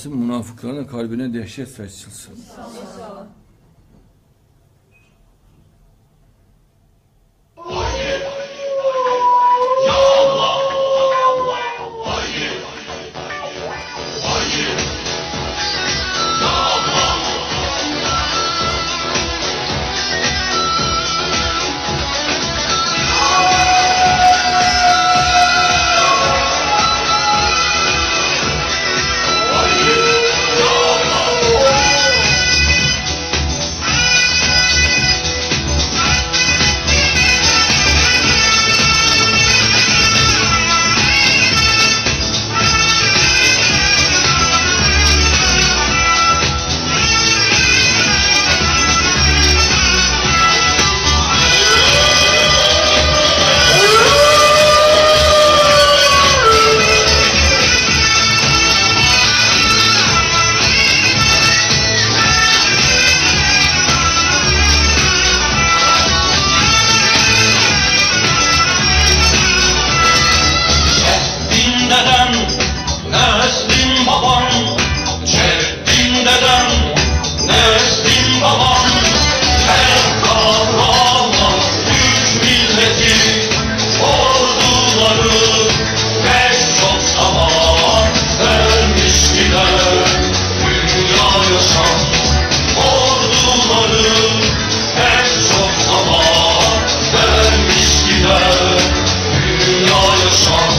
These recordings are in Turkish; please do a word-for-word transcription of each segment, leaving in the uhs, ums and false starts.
Münafıkların kalbine dehşet saçılsın. İnşallah. Neslin babam, ceddin dedem, neslin babam, her kahraman Türk milleti, orduları pek çok zaman vermiştiler. Dünya yaşam, orduları pek çok zaman vermiştiler. Dünya yaşam.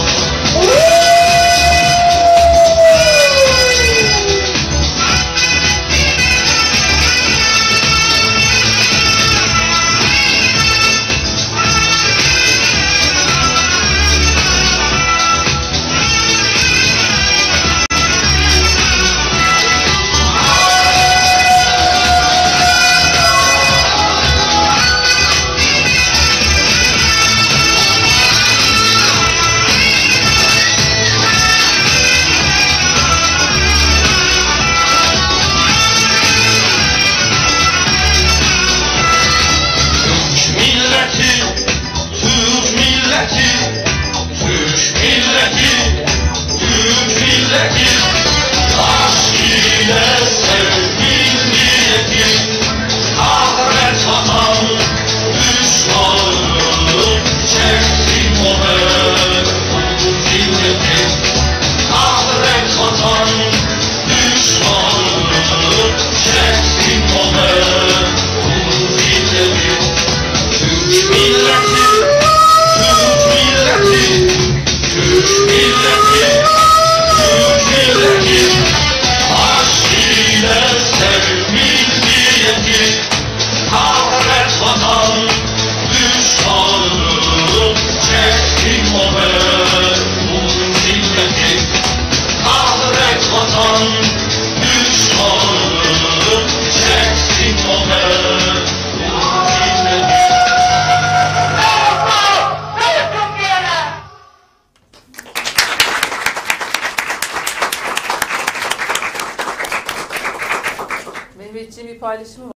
Türk milleti, Türk milleti, aşk ile sevgi milleti, kahret vatan düşmanı, çeksin o mevcut milleti, kahret vatan düşmanı, çeksin o mevcut milleti, Türk milleti. Türk milleti, Türk milleti, aşk ile sevgi milleti, kahret vatan düşmanı, çeksin o mevcut milleti, kahret vatan düşmanı, çeksin o mevcut milleti. Mehmetciğin bir paylaşımı var.